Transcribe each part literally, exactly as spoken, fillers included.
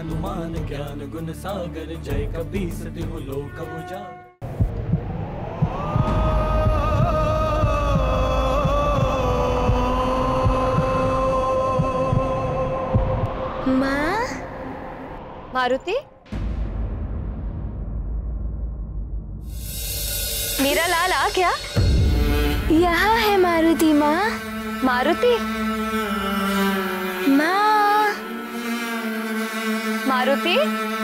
हनुमान ज्ञान गुण सागर, जय कपीस तिहु लोक उजागर। माँ? मारुति, मेरा लाल आ गया? यहाँ है मारुति माँ। मारुति? माँ? मारुति?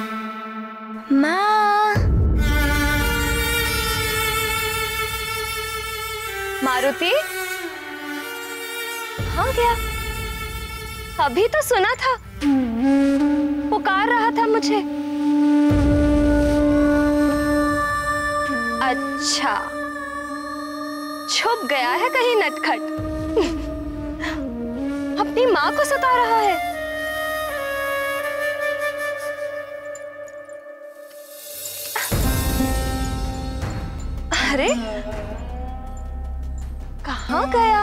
माँ? मारुति? हाँ गया? अभी तो सुना था, पुकार रहा था मुझे। अच्छा, छुप गया है कहीं नटखट। अपनी माँ को सता रहा है। अरे कहाँ गया?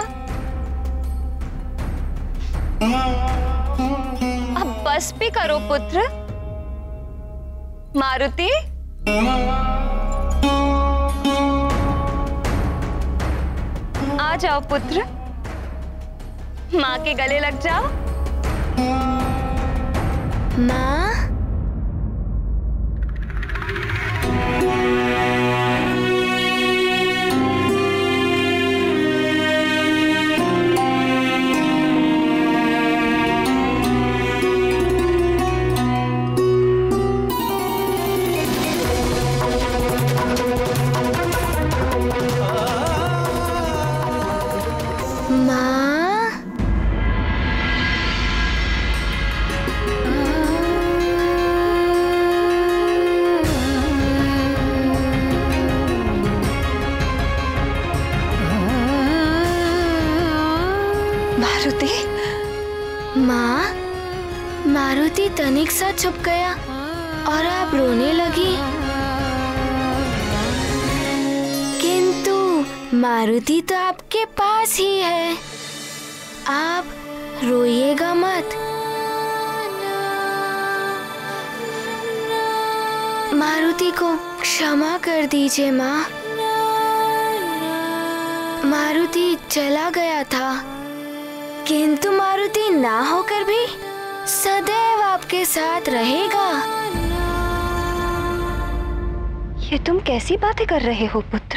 अब बस भी करो पुत्र। मारुति, आ जाओ पुत्र, माँ के गले लग जाओ। माँ? मारुति? माँ, मारुति तनिक सा छुप गया और आप रोने लगी। किंतु मारुति तो आपके पास ही है, आप रोइएगा मत। मारुति को क्षमा कर दीजिए माँ। मारुति चला गया था, किंतु मारुति ना होकर भी सदैव आपके साथ रहेगा। ये तुम कैसी बातें कर रहे हो पुत्र?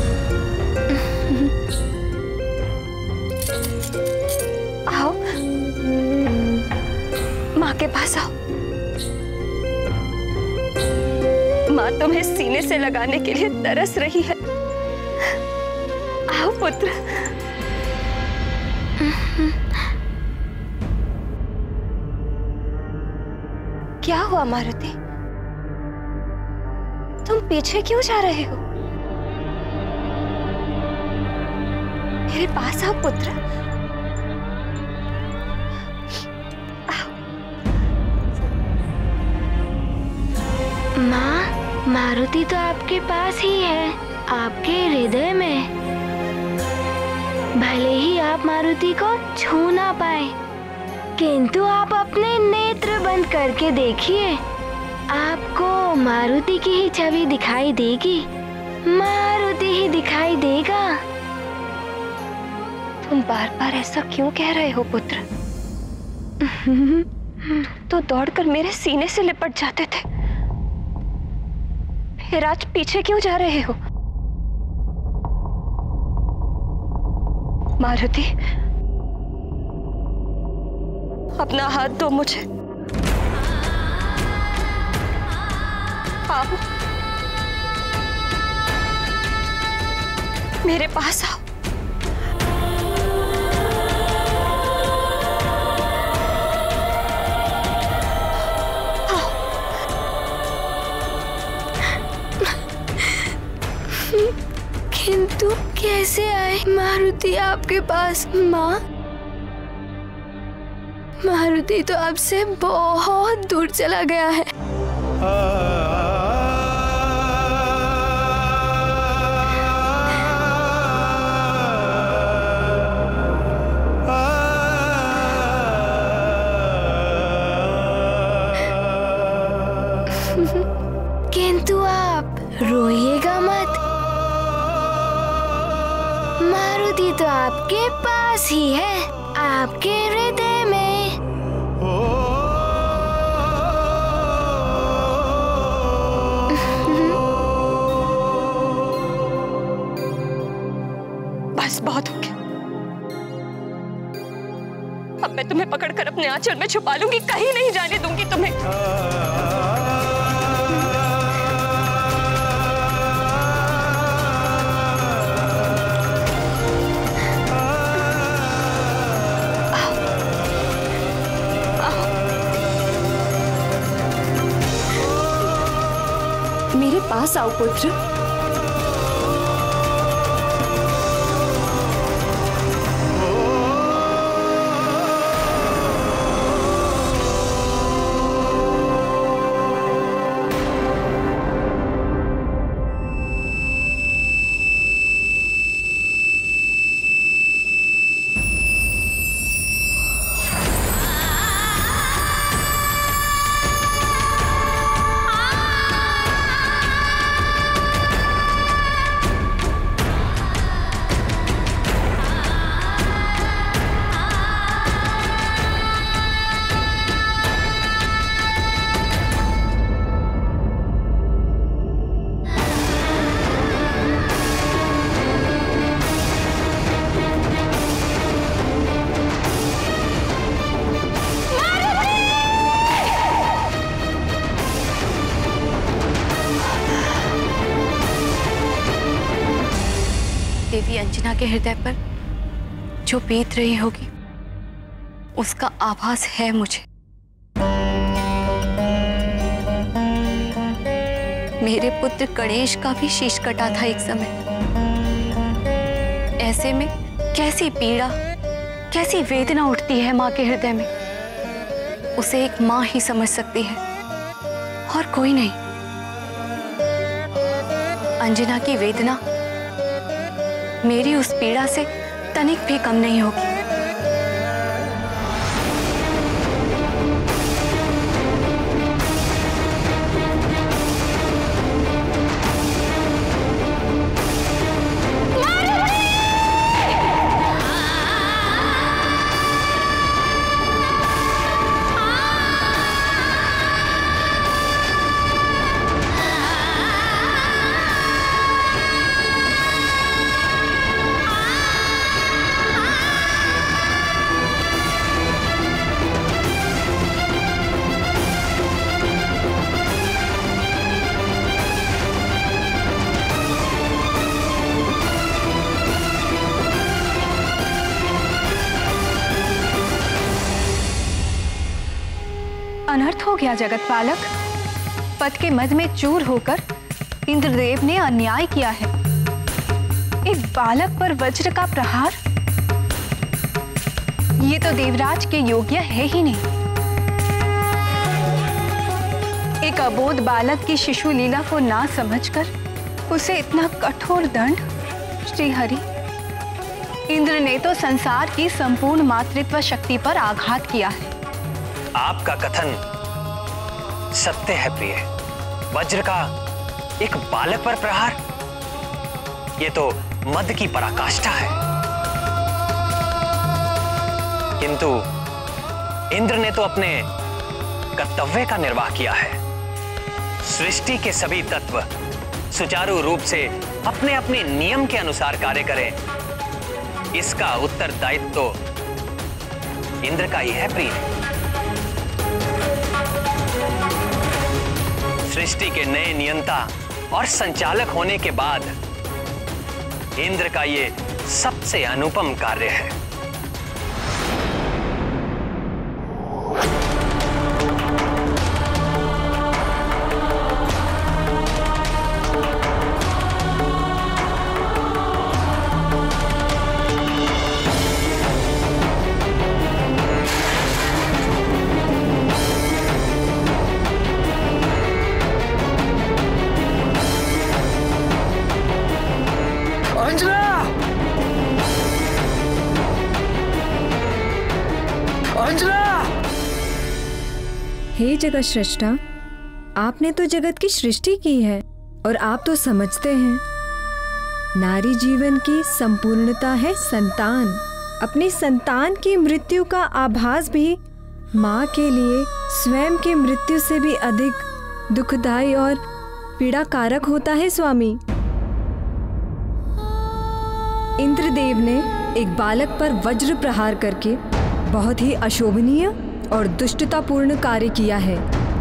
आओ, माँ के पास आओ। माँ तुम्हें सीने से लगाने के लिए तरस रही है। आओ पुत्र। क्या हुआ मारुति? तुम पीछे क्यों जा रहे हो? मेरे पास आओ पुत्र। आओ। माँ, मारुति तो आपके पास ही है, आपके हृदय में। भले ही आप मारुति को छू ना पाए, किंतु आप अपने नेत्र बंद करके देखिए, आपको मारुति की ही छवि दिखाई देगी। मारुति ही दिखाई देगा। तुम बार बार ऐसा क्यों कह रहे हो पुत्र? तो दौड़कर मेरे सीने से लिपट जाते थे, फिर आज पीछे क्यों जा रहे हो? मारुति, अपना हाथ दो मुझे। आओ, मेरे पास आओ। आओ। किंतु कैसे आए मारुति आपके पास माँ? मारुति तो आपसे बहुत दूर चला गया है। किंतु आप रोइएगा मत, मारुति तो आपके पास ही है, आपके हृदय में। बस बहुत हो गया। अब मैं तुम्हें पकड़कर अपने आंचल में छुपा लूंगी, कहीं नहीं जाने दूंगी तुम्हें। मेरे पास आओ पुत्र। देवी अंजना के हृदय पर जो बीत रही होगी उसका आभास है मुझे। मेरे पुत्र गणेश का भी शीश कटा था एक समय। ऐसे में कैसी पीड़ा, कैसी वेदना उठती है माँ के हृदय में, उसे एक माँ ही समझ सकती है और कोई नहीं। अंजना की वेदना मेरी उस पीड़ा से तनिक भी कम नहीं होगी। अनर्थ हो गया जगत पालक। पद के मद में चूर होकर इंद्रदेव ने अन्याय किया है। एक बालक पर वज्र का प्रहार, ये तो देवराज के योग्य है ही नहीं। एक अबोध बालक की शिशु लीला को ना समझकर उसे इतना कठोर दंड। श्री हरि, इंद्र ने तो संसार की संपूर्ण मातृत्व शक्ति पर आघात किया है। आपका कथन सत्य है प्रिय। वज्र का एक बालक पर प्रहार, ये तो मद की पराकाष्ठा है। किंतु इंद्र ने तो अपने कर्तव्य का निर्वाह किया है। सृष्टि के सभी तत्व सुचारू रूप से अपने अपने नियम के अनुसार कार्य करें, इसका उत्तरदायित्व तो इंद्र का ही है प्रिय। सृष्टि के नए नियंता और संचालक होने के बाद इंद्र का ये सबसे अनुपम कार्य है। हे जगत श्रेष्ठा, आपने तो जगत की सृष्टि की है और आप तो समझते हैं नारी जीवन की संपूर्णता है संतान। अपनी संतान की मृत्यु का आभास भी माँ के लिए स्वयं की मृत्यु से भी अधिक दुखदायी और पीड़ाकारक होता है स्वामी। इंद्रदेव ने एक बालक पर वज्र प्रहार करके बहुत ही अशोभनीय और दुष्टतापूर्ण कार्य किया है।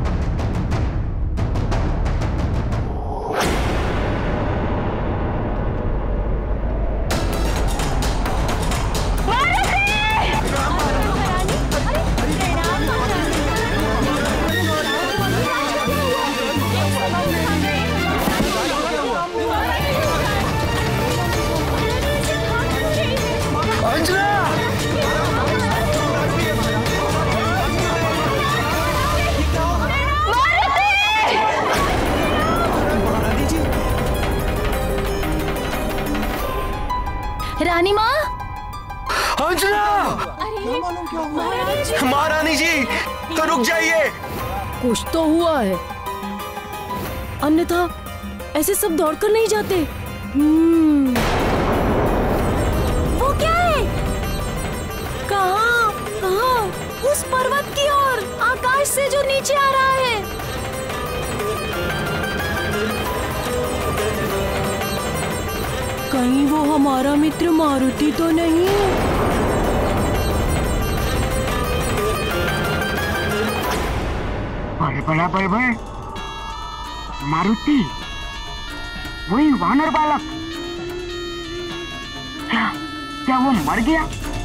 रानी माँ, अंजना! महारानी जी, तो रुक जाइए। कुछ तो हुआ है, अन्यथा ऐसे सब दौड़कर नहीं जाते। हम्म, वो क्या है? कहाँ? कहाँ? उस पर्वत की ओर, आकाश से जो नीचे आ रहा है। कहीं वो हमारा मित्र मारुति तो नहीं है? अरे बड़ा भाई भाई, मारुति, वही वानर बालक। क्या क्या वो मर गया?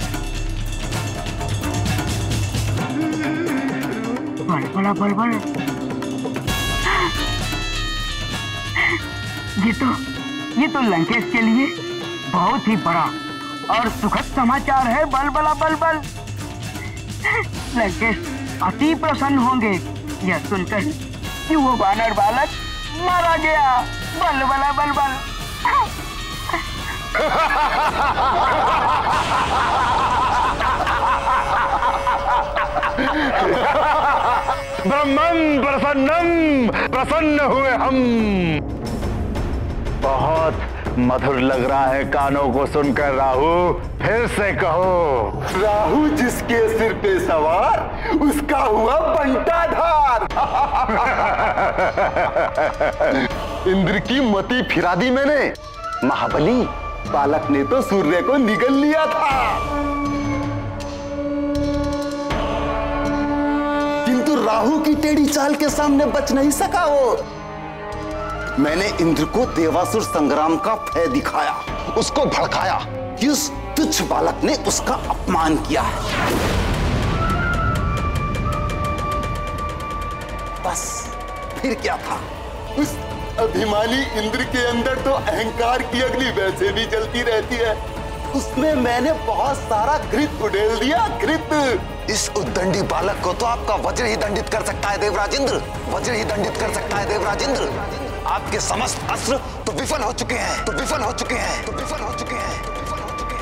बड़े बड़ा बड़े बड़े, ये तो ये तो लंकेश के लिए बहुत ही बड़ा और सुखद समाचार है। बल बला बल बल, लंकेश अति प्रसन्न होंगे यह सुनकर कि वो वानर बालक मारा गया। बल बला बल बल। ब्रह्मं प्रसन्नम, प्रसन्न हुए हम। बहुत मधुर लग रहा है कानों को सुनकर। राहु, फिर से कहो। राहु जिसके सिर पे सवार, उसका हुआ बंटाधार। इंद्र की मति फिरा दी मैंने। महाबली, बालक ने तो सूर्य को निगल लिया था, किंतु राहु की टेढ़ी चाल के सामने बच नहीं सका वो। मैंने इंद्र को देवासुर संग्राम का भय दिखाया, उसको भड़काया कि उस तुच्छ बालक ने उसका अपमान किया है। बस फिर क्या था? उस अभिमानी इंद्र के अंदर तो अहंकार की अग्नि वैसे भी जलती रहती है। उसमें मैंने बहुत सारा घृत उड़ेल दिया, घृत। इस उद्दंडी बालक को तो आपका वज्र ही दंडित कर सकता है देवराज इंद्र, वज्र ही दंडित कर सकता है देवराज इंद्र। आपके समस्त अस्त्र तो विफल हो चुके हैं, तो विफल हो चुके हैं, तो विफल हो चुके हैं, तो विफल हो चुके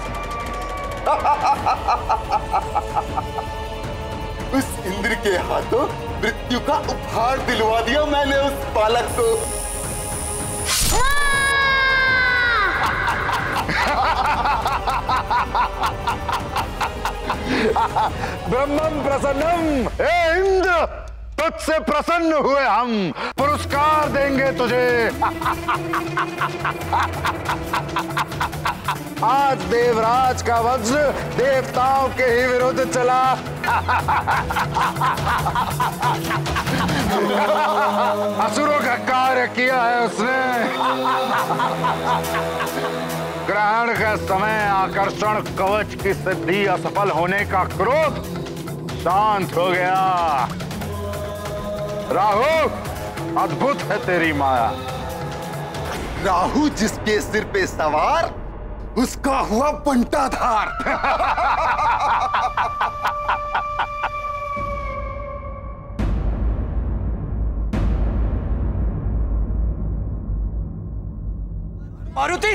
हैं। उस इंद्र के हाथों मृत्यु का उपहार दिलवा दिया मैंने उस बालक को। ब्रह्मं प्रसन्नम, हे इंद्र, तुझसे प्रसन्न हुए हम, पुरस्कार देंगे तुझे। आज देवराज का वज्र देवताओं के ही विरुद्ध चला। असुरों का कार्य किया है उसने। ग्रहण के समय आकर्षण कवच की सिद्धि असफल होने का क्रोध शांत हो गया। राहु, अद्भुत है तेरी माया। राहु जिसके सिर पे सवार, उसका हुआ बंटाधार। मारुति!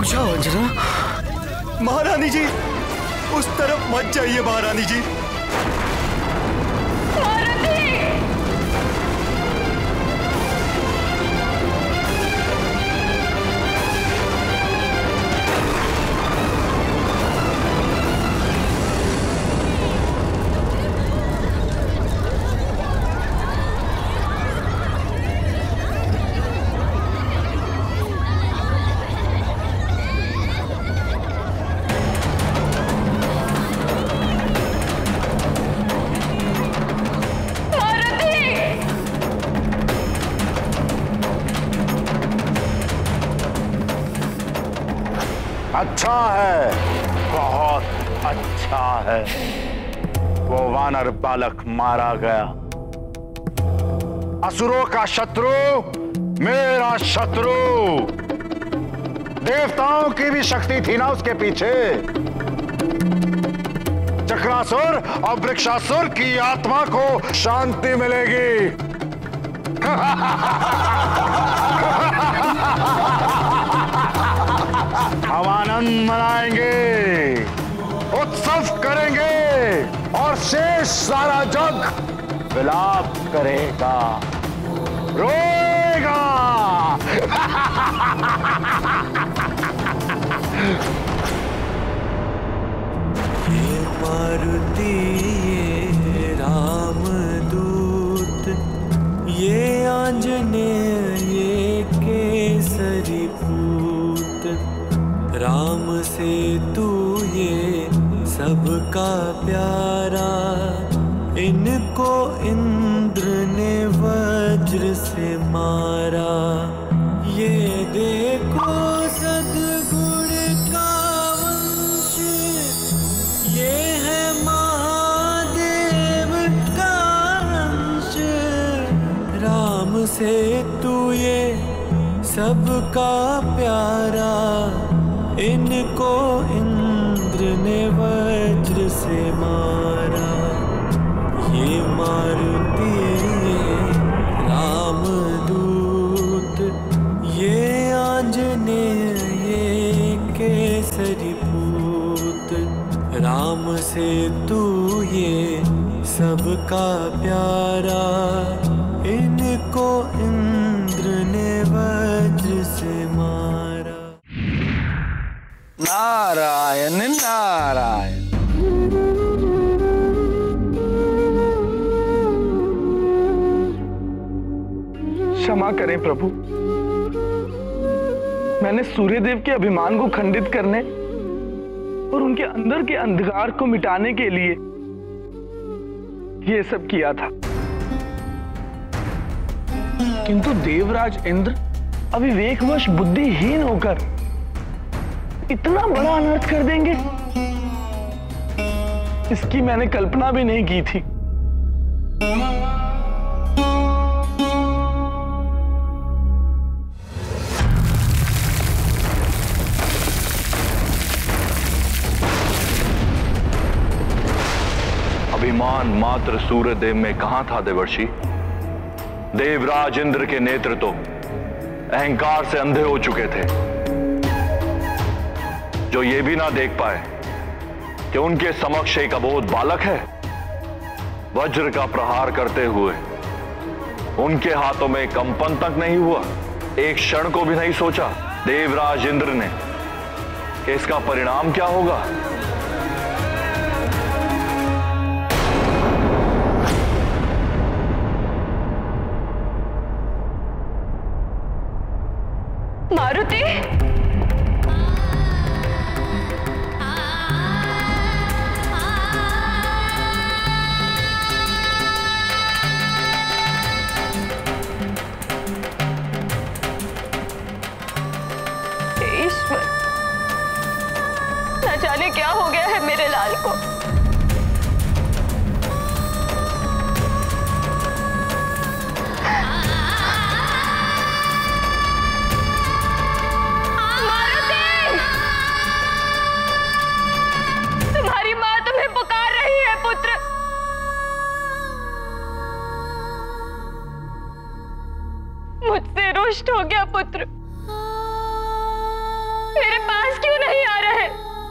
जाओ अंजना। महारानी जी, उस तरफ मत जाइए महारानी जी। अच्छा है, बहुत अच्छा है। वो वानर बालक मारा गया। असुरों का शत्रु मेरा शत्रु। देवताओं की भी शक्ति थी ना उसके पीछे। चक्रासुर और वृक्षासुर की आत्मा को शांति मिलेगी। हम आनंद मनाएंगे, उत्सव करेंगे और शेष सारा जग विलाप करेगा, रोएगा। ये मारुति, ये रामदूत, ये आंजनेय, ये केसरी पूत, राम से तू ये सबका प्यारा, इनको इंद्र ने वज्र से मारा। ये देखो सद्गुण का वंश, ये है महादेव का अंश, राम से तू ये सबका प्यारा, इनको इंद्र ने वज्र से मारा। ये मारुति, ये रामदूत, ये आंजनेय, ये केसरी पूत, राम से तू ये सबका प्यारा, इनको इंद्र ने वज्र से मारा। नारायण नारायण। क्षमा करें प्रभु, मैंने सूर्यदेव के अभिमान को खंडित करने और उनके अंदर के अंधकार को मिटाने के लिए ये सब किया था, किंतु देवराज इंद्र अविवेकवश बुद्धिहीन होकर इतना बड़ा अनर्थ कर देंगे, इसकी मैंने कल्पना भी नहीं की थी। अभिमान मात्र सूर्यदेव में कहां था देवर्षि? देवराज इंद्र के नेत्र तो अहंकार से अंधे हो चुके थे, जो ये भी ना देख पाए कि उनके समक्ष एक अबोध बालक है। वज्र का प्रहार करते हुए उनके हाथों में कंपन तक नहीं हुआ। एक क्षण को भी नहीं सोचा देवराज इंद्र ने कि इसका परिणाम क्या होगा। मारुति, ईश्वर, न जाने क्या हो गया है मेरे लाल को। तुम्हारी माँ तुम्हें पुकार रही है पुत्र। मुझसे रुष्ट हो गया पुत्र, मेरे पास पास क्यों नहीं आ रहे?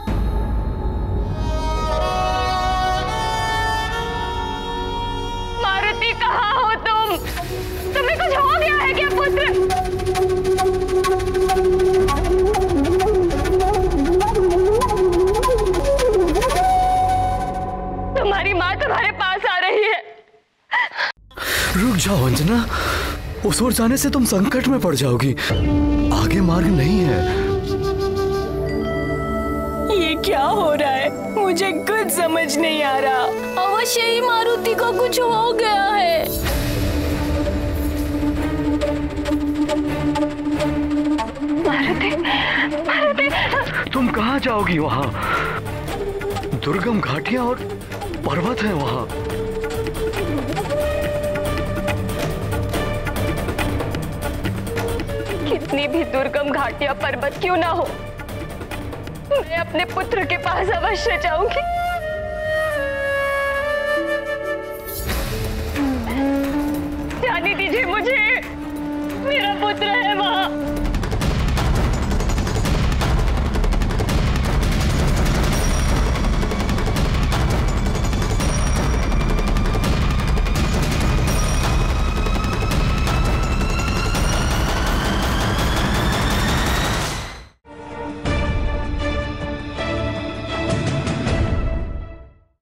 मारुति कहाँ हो तुम? तुम्हें कुछ हो गया है क्या पुत्र? तुम्हारी माँ तुम्हारे पास आ रही है। रुक जाओ अंजना, उस ओर जाने से तुम संकट में पड़ जाओगी। आगे मार्ग नहीं है। ये क्या हो रहा है? मुझे कुछ समझ नहीं आ रहा। अवश्य ही मारुति को कुछ हो गया है। मारुति, मारुति, तुम कहाँ जाओगी? वहाँ दुर्गम घाटियां और पर्वत है वहाँ। कितनी भी दुर्गम घाटियां पर्वत क्यों ना हो, मैं अपने पुत्र के पास अवश्य जाऊंगी। जाने दीजिए मुझे, मेरा पुत्र है